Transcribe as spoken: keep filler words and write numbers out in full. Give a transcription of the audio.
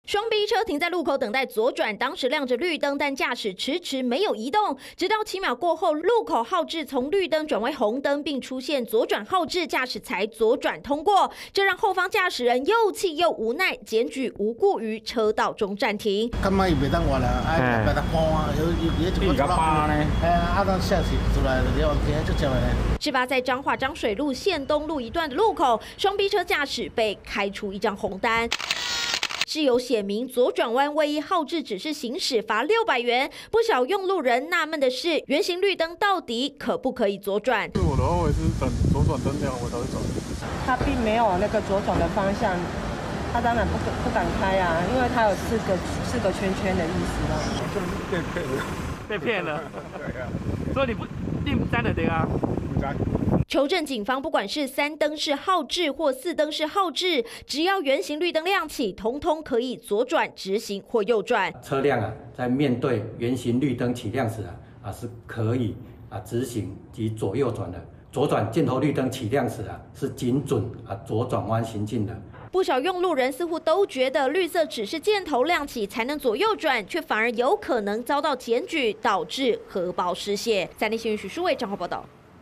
双 B 车停在路口等待左转，当时亮着绿灯，但驾驶迟迟没有移动，直到七秒过后，路口号志从绿灯转为红灯，并出现左转号志，驾驶才左转通过。这让后方驾驶人又气又无奈，检举无故于车道中暂停。 今摆伊袂当换啦，哎，袂当搬啊，有有有一个抓呢，哎，啊，当下驶出来就了，今就接来。 事发在彰化彰水路县东路一段的路口，双 B 车驾驶被开出一张红单。 是有写明左转弯位一号志只是行驶罚六百元，不少用路人纳闷的是，圆形绿灯到底可不可以左转？ 我的话，我也是等左转灯亮我才会转。 他并没有那个左转的方向，他当然不不敢开啊，因为他有四个四个圈圈的意思了。 被骗了， 被骗了。所以你不你不沾的对啊？不沾。 求证警方，不管是三灯式号志或四灯式号志，只要圆形绿灯亮起，通通可以左转、直行或右转。 车辆啊，在面对圆形绿灯起亮时啊，啊是可以啊直行及左右转的。左转箭头绿灯起亮时啊，是仅准啊左转弯行进的。 不少用路人似乎都觉得绿色只是箭头亮起才能左右转，却反而有可能遭到检举，导致荷包失血。三立新闻许淑伟、张浩报道。